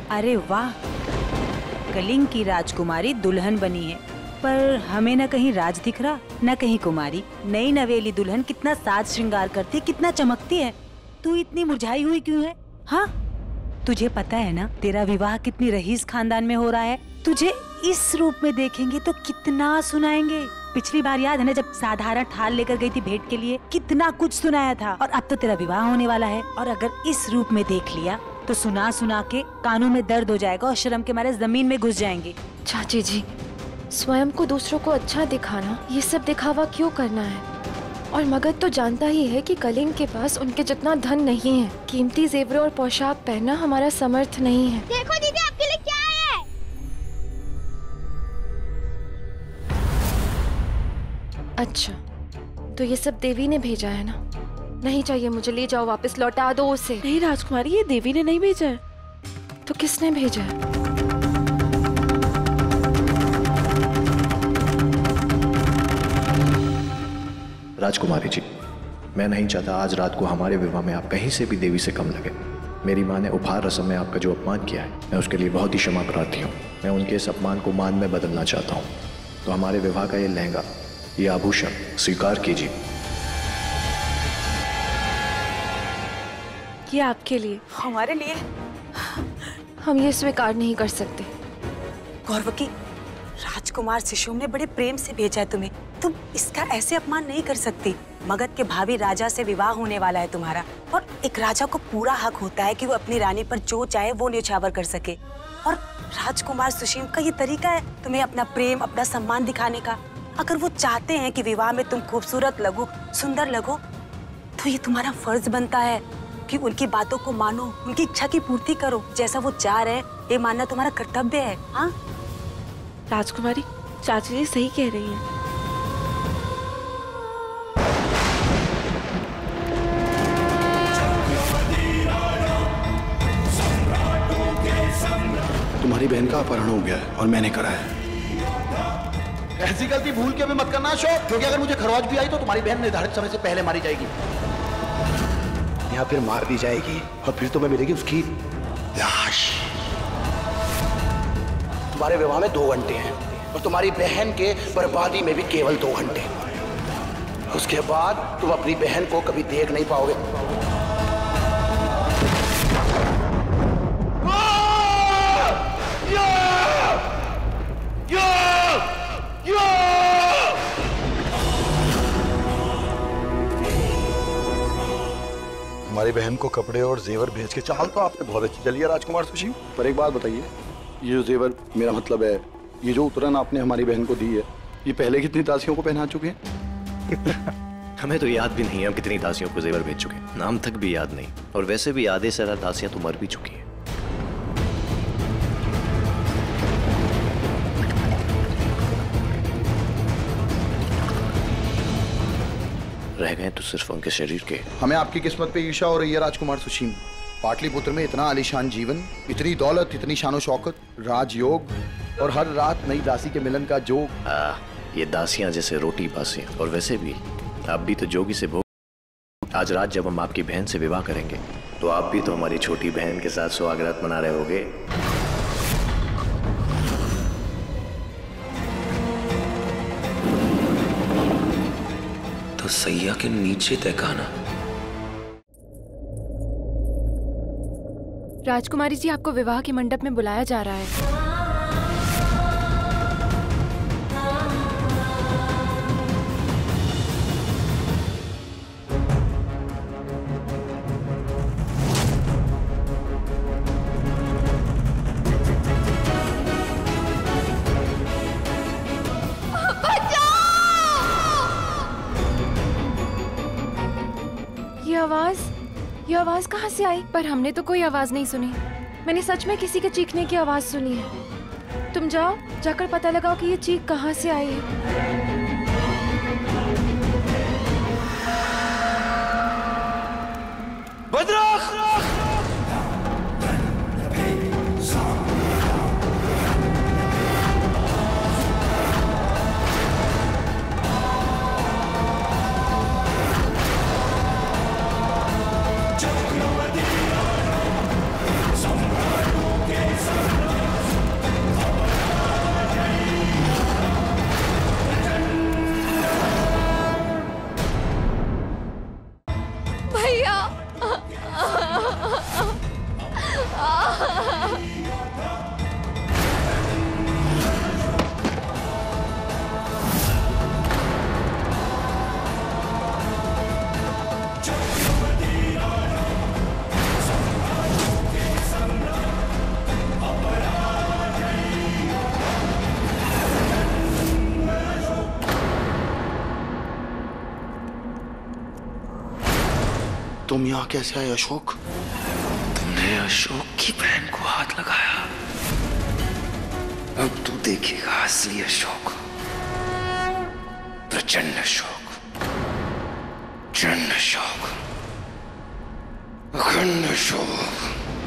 अरे वाह, कलिंग की राजकुमारी दुल्हन बनी है, पर हमें न कहीं राज दिख रहा न कहीं कुमारी। नई नवेली दुल्हन कितना साज श्रृंगार करती, कितना चमकती है। तू इतनी मुरझाई हुई क्यों है? हाँ, तुझे पता है ना तेरा विवाह कितनी रईस खानदान में हो रहा है। तुझे इस रूप में देखेंगे तो कितना सुनाएंगे। पिछली बार याद है ना जब साधारण थाल लेकर गई थी भेंट के लिए, कितना कुछ सुनाया था। और अब तो तेरा विवाह होने वाला है, और अगर इस रूप में देख लिया तो सुना सुना के कानों में दर्द हो जाएगा और शर्म के मारे जमीन में घुस जाएंगे। चाची जी, स्वयं को दूसरों को अच्छा दिखाना, ये सब दिखावा क्यों करना है? और मगध तो जानता ही है कि कलिंग के पास उनके जितना धन नहीं है। कीमती जेवरों और पोशाक पहनना हमारा समर्थ नहीं है। देखो दीदी, आपके लिए क्या है? अच्छा, तो ये सब देवी ने भेजा है ना? नहीं चाहिए मुझे, ले जाओ वापस, लौटा दो उसे। नहीं राजकुमारी, ये देवी ने नहीं भेजा है। तो किसने भेजा है? राजकुमारी जी, मैं नहीं चाहता आज रात को हमारे विवाह में आप कहीं से भी देवी से कम लगे। मेरी माँ ने उपहार रस्म में आपका जो अपमान किया है, मैं उसके लिए बहुत ही क्षमा प्रार्थी हूँ। मैं उनके इस अपमान को मान में बदलना चाहता हूँ। तो हमारे विवाह का ये लहंगा, ये आभूषण स्वीकार कीजिए। ये आपके लिए। हमारे लिए? हम ये स्वीकार नहीं कर सकते। गौरवकी, राजकुमार शिशु ने बड़े प्रेम से भेजा है तुम्हें, तुम इसका ऐसे अपमान नहीं कर सकती। मगध के भावी राजा से विवाह होने वाला है तुम्हारा, और एक राजा को पूरा हक होता है कि वो अपनी रानी पर जो चाहे वो न्यौछावर कर सके। और राजकुमार सुशील का ये तरीका है तुम्हें अपना प्रेम, अपना सम्मान दिखाने का। अगर वो चाहते हैं कि विवाह में तुम खूबसूरत लगो, सुंदर लगो, तो ये तुम्हारा फर्ज बनता है कि उनकी बातों को मानो, उनकी इच्छा की पूर्ति करो। जैसा वो चाह रहे हैं ये मानना तुम्हारा कर्तव्य है। हाँ राजकुमारी, चाची जी सही कह रही हैं। तुम्हारी बहन का अपहरण हो गया है और मैंने करा है। ऐसी गलती भूल के भी मत करना अशोक, क्योंकि अगर मुझे खरवाज भी आई तो तुम्हारी बहन निर्धारित समय से पहले मारी जाएगी, या फिर मार दी जाएगी और फिर तुम्हें मिलेगी उसकी लाश। तुम्हारे विवाह में 2 घंटे हैं और तुम्हारी बहन के बर्बादी में भी केवल 2 घंटे। उसके बाद तुम अपनी बहन को कभी देख नहीं पाओगे। हमारी बहन को कपड़े और जेवर भेज के चाल तो आपने बहुत अच्छी चली है राजकुमार सुशील। पर एक बात बताइए, ये जो जेवर, मेरा मतलब है ये जो उतरन आपने हमारी बहन को दी है, ये पहले कितनी दासियों को पहना चुके हैं? हमें तो याद भी नहीं है हम कितनी दासियों को जेवर भेज चुके हैं, नाम तक भी याद नहीं। और वैसे भी आधे से ज्यादा दासियां तो मर भी चुकी हैं। रह गए तो सिर्फ उनके शरीर के। हमें आपकी किस्मत पे ईर्ष्या हो रही है राजकुमार सुशील। पाटलिपुत्र में इतना आलीशान जीवन, इतनी दौलत, इतनी शानो शौकत, राजयोग और हर रात नई दासी के मिलन का जोग। ये दासियां जैसे रोटी बासियां। और वैसे भी आप भी तो जोगी से भोग। आज रात जब हम आपकी बहन से विवाह करेंगे तो आप भी तो हमारी छोटी बहन के साथ सुहागरात मना रहे होगे। तो सैया के नीचे तहखाना। राजकुमारी जी, आपको विवाह के मंडप में बुलाया जा रहा है। ये आवाज कहाँ से आई? पर हमने तो कोई आवाज नहीं सुनी। मैंने सच में किसी के चीखने की आवाज सुनी है। तुम जाओ, जाकर पता लगाओ कि ये चीख कहाँ से आई है। तुम यहाँ कैसे आए अशोक? तुमने अशोक की बहन को हाथ लगाया। अब तू देखेगा असली अशोक, प्रचंड अशोक, चंड अशोक, अखंड अशोक।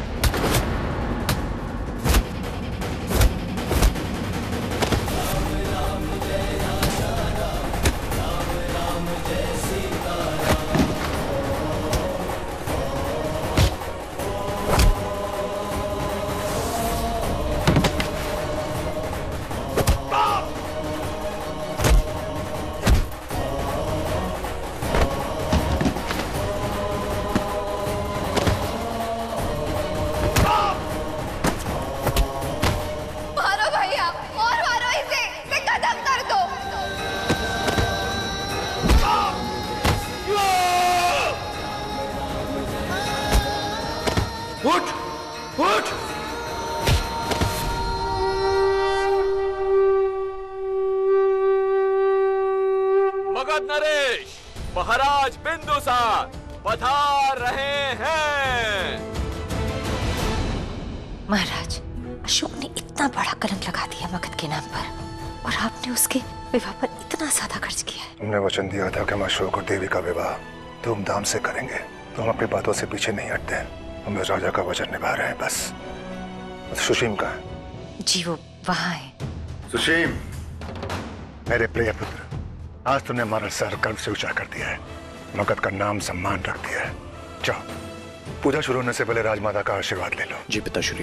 उठ, उठ। मगध नरेश, महाराज बिंदुसार पधार रहे हैं। महाराज, अशोक ने इतना बड़ा कलंक लगा दिया मगध के नाम पर, और आपने उसके विवाह पर इतना ज्यादा खर्च किया है। तुमने वचन दिया था कि हम अशोक और देवी का विवाह धूमधाम से करेंगे, तो हम अपनी बातों से पीछे नहीं हटते हैं। हम राजा का वचन निभा रहे हैं बस। सुशीम कहाँ है? जी वो वहाँ है। सुशीम, मेरे प्रिय पुत्र, आज तुमने हमारा सर गर्व से ऊंचा कर दिया है, मगध का नाम सम्मान रख दिया है। जाओ, पूजा शुरू होने से पहले राजमाता का आशीर्वाद ले लो। जी पिताश्री।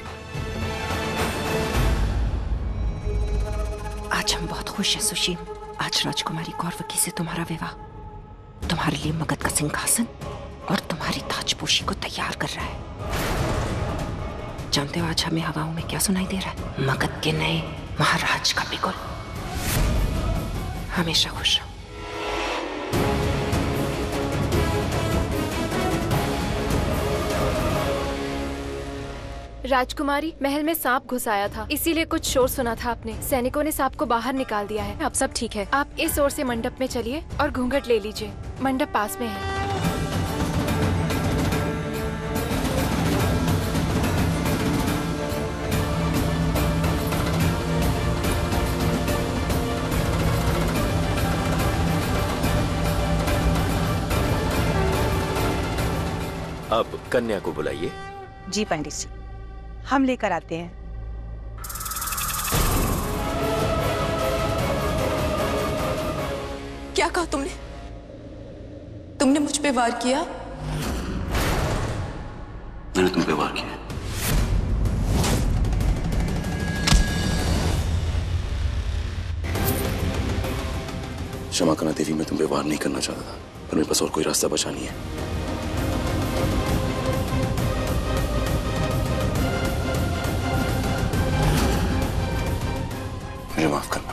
आज हम बहुत खुश हैं सुशीम। आज राजकुमारी कौरवकी से तुम्हारा विवाह तुम्हारे लिए मगध का सिंहासन और तुम्हारी ताजपोशी को तैयार कर रहा है। जानते हो आज हमें हवाओं में क्या सुनाई दे रहा है? मगध के नए महाराज का बिगुल। हमेशा खुश रहो। राजकुमारी, महल में सांप घुस आया था, इसीलिए कुछ शोर सुना था आपने। सैनिकों ने सांप को बाहर निकाल दिया है। अब सब ठीक है। आप इस ओर से मंडप में चलिए और घूंघट ले लीजिए। मंडप पास में है। अब कन्या को बुलाइए। जी पंडित जी, हम लेकर आते हैं। क्या कहा तुमने? तुमने मुझ पे वार किया? मैंने तुम पे वार किया। क्षमा करना देवी, मैं तुम पे वार नहीं करना चाहता था, पर मेरे पास और कोई रास्ता बचा नहीं है। मुझे माफ करना।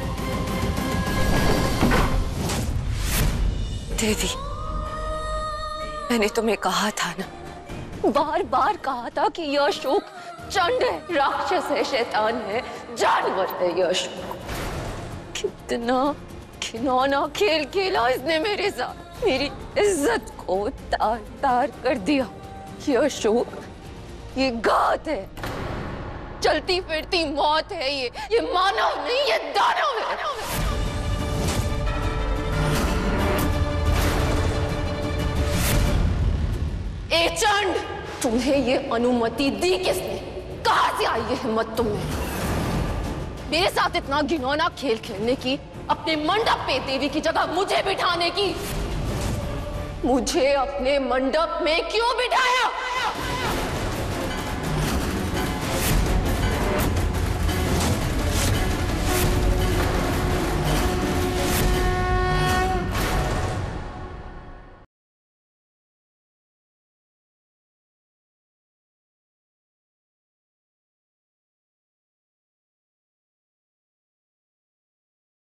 देवी, मैंने तुम्हें कहा था ना, बार बार कहा था कि यह अशोक चंड है, राक्षस है, शैतान है, जानवर है यह अशोक। कितना खिलौना खेल खेला इसने मेरे साथ, मेरी इज्जत को तार तार कर दिया। यह अशोक, ये घात है, चलती फिरती मौत है। ये मानव नहीं, ये दानव है। ए चंड, तुम्हें ये अनुमति दी किसने? कहां से आई ये हिम्मत तुम्हें मेरे साथ इतना घिनौना खेल खेलने की, अपने मंडप पे देवी की जगह मुझे बिठाने की? मुझे अपने मंडप में क्यों बिठाया?